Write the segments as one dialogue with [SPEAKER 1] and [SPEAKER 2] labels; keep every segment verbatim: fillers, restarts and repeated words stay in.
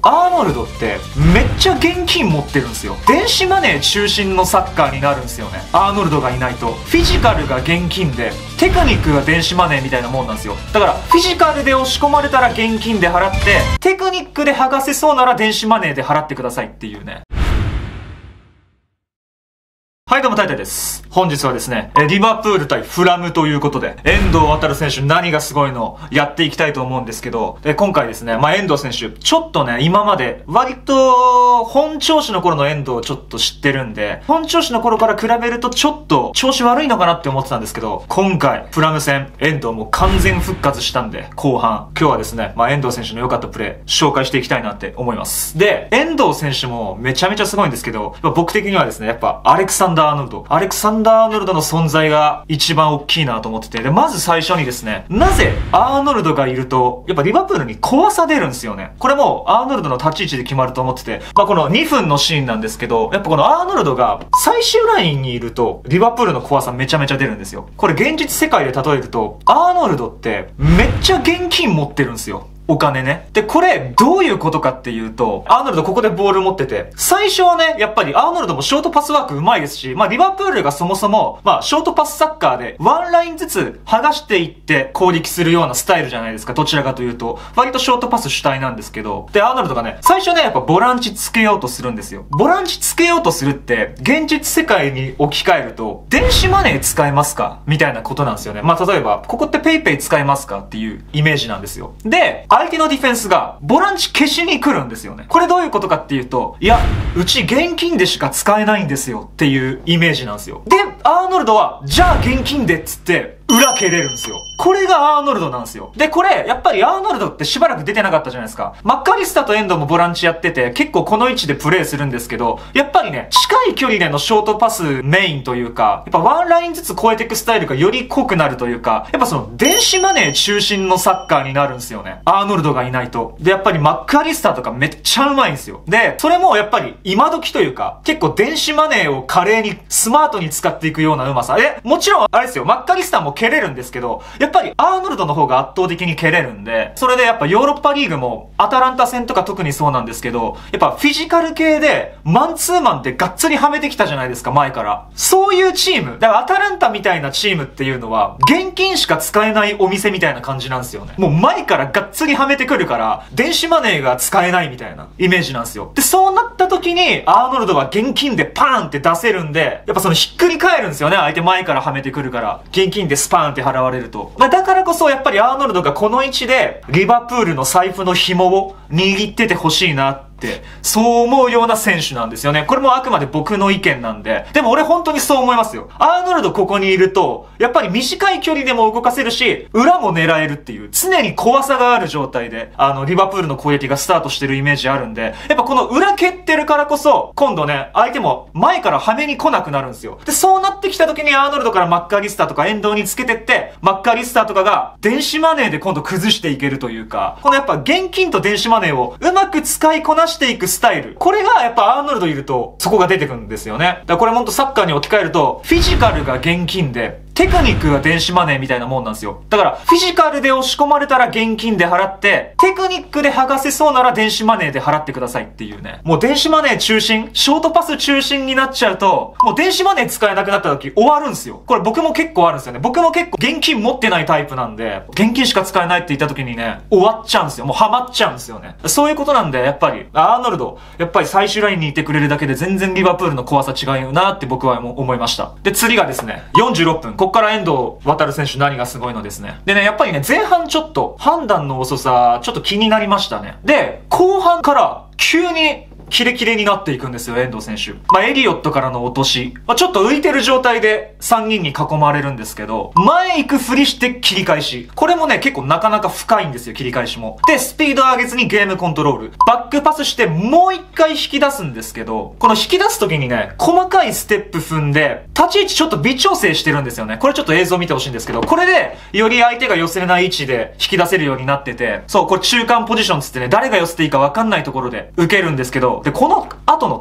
[SPEAKER 1] アーノルドってめっちゃ現金持ってるんですよ。電子マネー中心のサッカーになるんですよね。アーノルドがいないと。フィジカルが現金で、テクニックが電子マネーみたいなもんなんですよ。だから、フィジカルで押し込まれたら現金で払って、テクニックで剥がせそうなら電子マネーで払ってくださいっていうね。はい、どうも、タイタイです。本日はですね、リバプール対フラムということで、遠藤航選手何がすごいのをやっていきたいと思うんですけど、で今回ですね、まあ、遠藤選手、ちょっとね、今まで割と本調子の頃の遠藤をちょっと知ってるんで、本調子の頃から比べるとちょっと調子悪いのかなって思ってたんですけど、今回、フラム戦、遠藤も完全復活したんで、後半、今日はですね、まあ、遠藤選手の良かったプレー、紹介していきたいなって思います。で、遠藤選手もめちゃめちゃすごいんですけど、僕的にはですね、やっぱアレクサンダー・アーノルド。アレクサンダー・アーノルドの存在が一番大きいなと思ってて。で、まず最初にですね、なぜアーノルドがいると、やっぱリバプールに怖さ出るんですよね。これもアーノルドの立ち位置で決まると思ってて、まあこのにふんのシーンなんですけど、やっぱこのアーノルドが最終ラインにいると、リバプールの怖さめちゃめちゃ出るんですよ。これ現実世界で例えると、アーノルドってめっちゃ現金持ってるんですよ。お金ね。で、これ、どういうことかっていうと、アーノルドここでボール持ってて、最初はね、やっぱりアーノルドもショートパスワーク上手いですし、まあ、リバプールがそもそも、まあ、ショートパスサッカーで、ワンラインずつ剥がしていって攻撃するようなスタイルじゃないですか。どちらかというと、割とショートパス主体なんですけど、で、アーノルドがね、最初ね、やっぱボランチつけようとするんですよ。ボランチつけようとするって、現実世界に置き換えると、電子マネー使えますかみたいなことなんですよね。まあ、例えば、ここってペイペイ使えますかっていうイメージなんですよ。で、相手のディフェンスがボランチ消しに来るんですよね。これどういうことかっていうと、いや、うち現金でしか使えないんですよっていうイメージなんですよ。で、アーノルドは、じゃあ現金でっつって、裏蹴れるんですよ。これがアーノルドなんですよ。で、これ、やっぱりアーノルドってしばらく出てなかったじゃないですか。マッカリスタとエンドもボランチやってて、結構この位置でプレイするんですけど、やっぱりね、近い距離でのショートパスメインというか、やっぱワンラインずつ超えていくスタイルがより濃くなるというか、やっぱその電子マネー中心のサッカーになるんですよね。アーノルドがいないと。で、やっぱりマッカリスタとかめっちゃうまいんですよ。で、それもやっぱり今時というか、結構電子マネーを華麗にスマートに使っていくようなうまさ。え、もちろんあれですよ、マッカリスタも蹴れるんですけど、やっぱりアーノルドの方が圧倒的に蹴れるんで、それでやっぱヨーロッパリーグもアタランタ戦とか特にそうなんですけど、やっぱフィジカル系でマンツーマンってがっつりはめてきたじゃないですか、前から。そういうチーム、だからアタランタみたいなチームっていうのは、現金しか使えないお店みたいな感じなんですよね。もう前からがっつりはめてくるから、電子マネーが使えないみたいなイメージなんですよ。で、そうなった時に、アーノルドは現金でパーンって出せるんで、やっぱそのひっくり返るんですよね、相手前からはめてくるから。現金でスパーンって払われると。まあ、だからこそやっぱりアーノルドがこの位置でリバプールの財布の紐を握っててほしいなって、そう思うような選手なんですよね。これもあくまで僕の意見なんで。でも俺本当にそう思いますよ。アーノルドここにいると、やっぱり短い距離でも動かせるし、裏も狙えるっていう、常に怖さがある状態で、あの、リバプールの攻撃がスタートしてるイメージあるんで、やっぱこの裏蹴ってるからこそ、今度ね、相手も前からはめに来なくなるんですよ。で、そうなってきた時にアーノルドからマッカリスタとかエンドにつけてって、マッカリスタとかが電子マネーで今度崩していけるというか、このやっぱ現金と電子マネーをうまく使いこなしていくスタイル。これがやっぱアーノルドいると、そこが出てくるんですよね。だからこれほんとサッカーに置き換えると、フィジカルが現金で、テクニックが電子マネーみたいなもんなんですよ。だから、フィジカルで押し込まれたら現金で払って、テクニックで剥がせそうなら電子マネーで払ってくださいっていうね。もう電子マネー中心、ショートパス中心になっちゃうと、もう電子マネー使えなくなった時終わるんですよ。これ僕も結構あるんですよね。僕も結構現金持ってないタイプなんで、現金しか使えないって言った時にね、終わっちゃうんですよ。もうハマっちゃうんですよね。そういうことなんで、やっぱり、アーノルド、やっぱり最終ラインにいてくれるだけで全然リバプールの怖さ違うなって僕は思いました。で、次がですね、よんじゅうろっぷん。こっから遠藤航選手何がすごいのですね。でね、やっぱりね、前半ちょっと判断の遅さ、ちょっと気になりましたね。で、後半から急にキレキレになっていくんですよ、遠藤選手。まあ、エリオットからの落とし。まあ、ちょっと浮いてる状態でさんにんに囲まれるんですけど、前行くふりして切り返し。これもね、結構なかなか深いんですよ、切り返しも。で、スピード上げずにゲームコントロール。バックパスしてもう一回引き出すんですけど、この引き出す時にね、細かいステップ踏んで、立ち位置ちょっと微調整してるんですよね。これちょっと映像見てほしいんですけど、これで、より相手が寄せれない位置で引き出せるようになってて、そう、これ中間ポジションつってね、誰が寄せていいかわかんないところで受けるんですけど、で、この後のター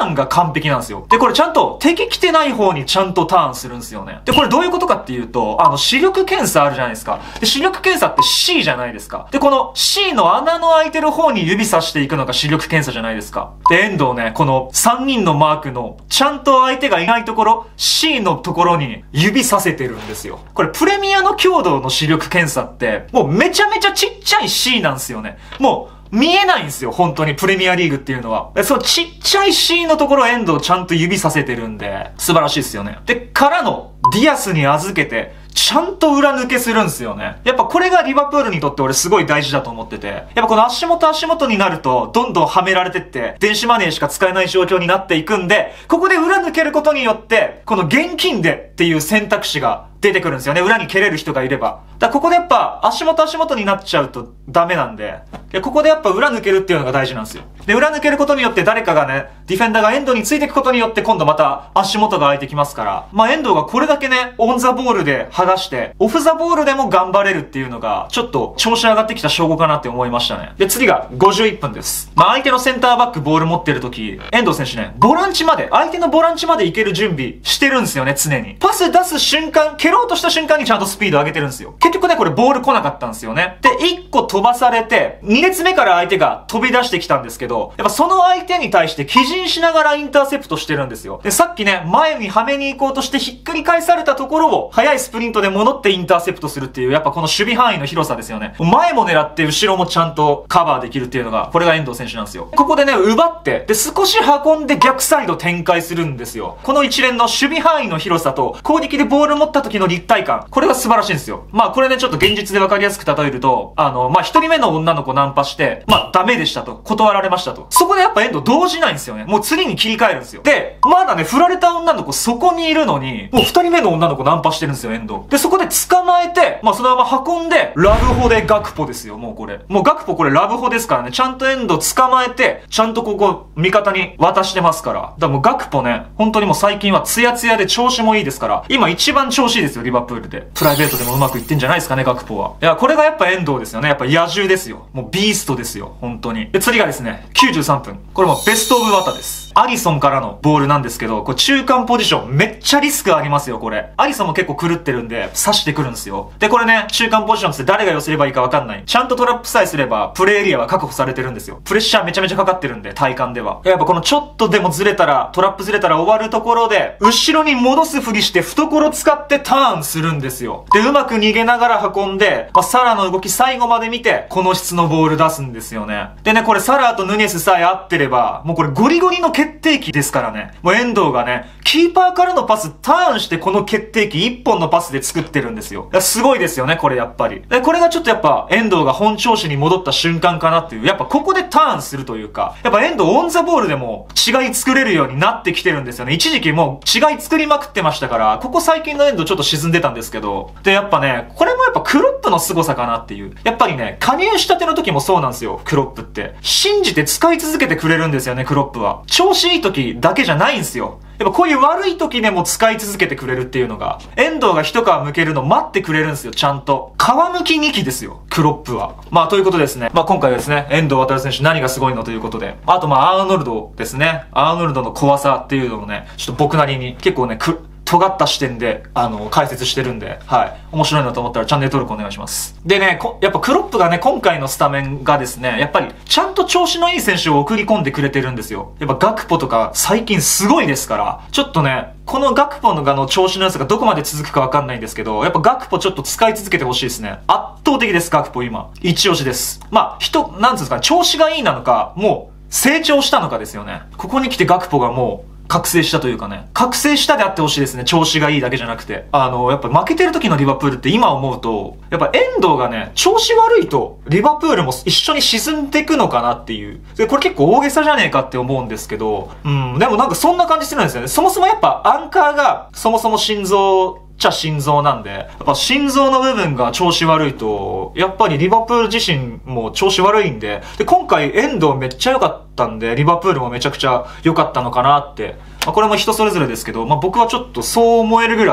[SPEAKER 1] ーンが完璧なんですよ。で、これちゃんと敵来てない方にちゃんとターンするんですよね。で、これどういうことかっていうと、あの、視力検査あるじゃないですか。で、視力検査って C じゃないですか。で、この C の穴の開いてる方に指さしていくのが視力検査じゃないですか。で、遠藤ね、このさんにんのマークの、ちゃんと相手がいないところ、C のところに指させてるんですよ。これプレミアの強度の視力検査って、もうめちゃめちゃちっちゃい C なんですよね。もう、見えないんですよ、本当に、プレミアリーグっていうのは。そのちっちゃい C のところを遠藤ちゃんと指させてるんで、素晴らしいですよね。で、からの、ディアスに預けて、ちゃんと裏抜けするんですよね。やっぱこれがリバプールにとって俺すごい大事だと思ってて。やっぱこの足元足元になると、どんどんはめられてって、電子マネーしか使えない状況になっていくんで、ここで裏抜けることによって、この現金でっていう選択肢が出てくるんですよね。裏に蹴れる人がいれば。だからここでやっぱ足元足元になっちゃうとダメなんで、でここでやっぱ裏抜けるっていうのが大事なんですよ。で、裏抜けることによって誰かがね、ディフェンダーが遠藤についていくことによって今度また足元が空いてきますから、まあ遠藤がこれだけね、オンザボールで剥がして、オフザボールでも頑張れるっていうのが、ちょっと調子上がってきた証拠かなって思いましたね。で、次がごじゅういっぷんです。まあ相手のセンターバックボール持ってる時、遠藤選手ね、ボランチまで、相手のボランチまで行ける準備してるんですよね、常に。パス出す瞬間、蹴ろうとした瞬間にちゃんとスピード上げてるんですよ。結局ね、これボール来なかったんですよね。で、いっこ飛ばされて、に列目から相手が飛び出してきたんですけど、やっぱその相手に対して起陣しながらインターセプトしてるんですよ。で、さっきね、前にはめに行こうとしてひっくり返されたところを、速いスプリントで戻ってインターセプトするっていう、やっぱこの守備範囲の広さですよね。前も狙って後ろもちゃんとカバーできるっていうのが、これが遠藤選手なんですよ。ここでね、奪って、で、少し運んで逆サイド展開するんですよ。この一連の守備範囲の広さと、攻撃でボール持った時の立体感、これが素晴らしいんですよ。まあこれね、ちょっと現実でわかりやすく例えると、あの、まあ一人目の女の子ナンパして、まあダメでしたと。断られましたと。そこでやっぱ遠藤動じないんですよね。もう次に切り替えるんですよ。で、まだね、振られた女の子そこにいるのに、もう二人目の女の子ナンパしてるんですよ、遠藤。で、そこで捕まえて、まあそのまま運んで、ラブホでガクポですよ、もうこれ。もうガクポこれラブホですからね、ちゃんと遠藤捕まえて、ちゃんとここ、味方に渡してますから。だからもうガクポね、本当にもう最近はツヤツヤで調子もいいですから、今一番調子いいですよ、リバプールで。プライベートでもうまくいってんじゃないですかね、ガクポは。いや、これがやっぱ遠藤ですよね。やっぱ野獣ですよ。もうビーストですよ、本当に。で、次がですね、きゅうじゅうさんぷん。これもベストオブワタです。アリソンからのボールなんですけど、これ中間ポジションめっちゃリスクありますよ、これ。アリソンも結構狂ってるんで、刺してくるんですよ。で、これね、中間ポジションって誰が寄せればいいかわかんない。ちゃんとトラップさえすれば、プレーエリアは確保されてるんですよ。プレッシャーめちゃめちゃかかってるんで、体感では。やっぱこのちょっとでもずれたら、トラップずれたら終わるところで、後ろに戻すふりして懐使ってターンするんですよ。で、うまく逃げながら運んで、まあ、サラの動き最後まで見て、この質のボール出すんですよね。でね、これサラとヌニェスさえ合ってれば、もうこれゴリゴリの決定機ですからね。もう遠藤がね、キーパーからのパスターンしてこの決定機一本のパスで作ってるんですよ。いやすごいですよね、これやっぱり。で、これがちょっとやっぱ遠藤が本調子に戻った瞬間かなっていう。やっぱここでターンするというか、やっぱ遠藤オンザボールでも違い作れるようになってきてるんですよね。一時期もう違い作りまくってましたから、ここ最近の遠藤ちょっと沈んでたんですけど。で、やっぱね、これもやっぱクロップの凄さかなっていう。やっぱりね、加入したての時もそうなんですよ、クロップって。信じて使い続けてくれるんですよね、クロップは。調子いい時だけじゃないんですよ。やっぱこういう悪い時でも使い続けてくれるっていうのが、遠藤が一皮向けるの待ってくれるんですよ、ちゃんと。皮むきにきですよ、クロップは。まあ、ということですね。まあ、今回はですね、遠藤航選手何がすごいのということで。あと、まあ、アーノルドですね。アーノルドの怖さっていうのをね、ちょっと僕なりに結構ね、く、尖った視点で、あの、解説してるんで、はい。面白いなと思ったらチャンネル登録お願いします。でね、こやっぱクロップがね、今回のスタメンがですね、やっぱり、ちゃんと調子のいい選手を送り込んでくれてるんですよ。やっぱガクポとか最近すごいですから、ちょっとね、このガクポのがの調子の良さがどこまで続くかわかんないんですけど、やっぱガクポちょっと使い続けてほしいですね。圧倒的です、ガクポ今。一押しです。まあ、人、なんつうんですかね、調子がいいなのか、もう、成長したのかですよね。ここに来てガクポがもう、覚醒したというかね。覚醒したであってほしいですね。調子がいいだけじゃなくて。あの、やっぱ負けてる時のリバプールって今思うと、やっぱ遠藤がね、調子悪いと、リバプールも一緒に沈んでいくのかなっていう。で、これ結構大げさじゃねえかって思うんですけど、うん、でもなんかそんな感じするんですよね。そもそもやっぱアンカーが、そもそも心臓、ちゃ心臓なんで、やっぱ心臓の部分が調子悪いと、やっぱりリバプール自身も調子悪いんで、で、今回遠藤めっちゃ良かったんで、リバプールもめちゃくちゃ良かったのかなって。まあ、これも人それぞれですけど、まあ、僕はちょっとそう思えるぐらい、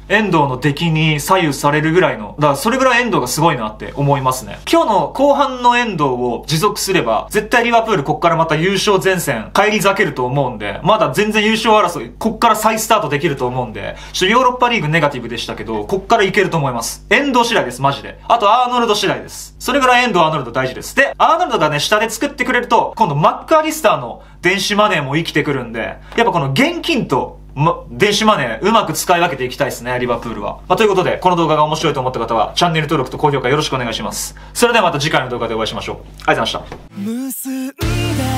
[SPEAKER 1] 遠藤の出来に左右されるぐらいの、だからそれぐらい遠藤がすごいなって思いますね。今日の後半の遠藤を持続すれば、絶対リバプールこっからまた優勝前線返り咲けると思うんで、まだ全然優勝争い、こっから再スタートできると思うんで、ちょっとヨーロッパリーグネガティブでしたけど、こっからいけると思います。遠藤次第です、マジで。あとアーノルド次第です。それぐらい遠藤アーノルド大事です。で、アーノルドがね、下で作ってくれると、今度マックアリスターの電子マネーも生きてくるんで、やっぱこの現金と、ま、電子マネー、うまく使い分けていきたいですね、リバプールは。まあ、ということで、この動画が面白いと思った方は、チャンネル登録と高評価よろしくお願いします。それではまた次回の動画でお会いしましょう。ありがとうございました。